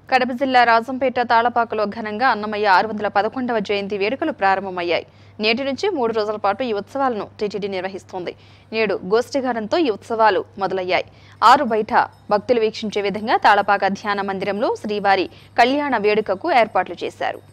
కడప జిల్లా రాజంపేట తాళపాకలో ఘనంగా అన్నమయ్య 611వ జయంతి వేడుకలు ప్రారంభమయ్యాయి. నేటి నుంచి 3 రోజుల పాటు ఈ ఉత్సవాలను టీటీడీ నిర్వహిస్తోంది. నేడు గోష్ఠిగానంతో ఈ ఉత్సవాలు మొదలయ్యాయి. 6 బయట భక్తులు వీక్షించే విధంగా తాళపాక ధ్యాన మందిరంలో శ్రీవారి కళ్యాణ వేడుకకు ఏర్పాట్లు చేశారు.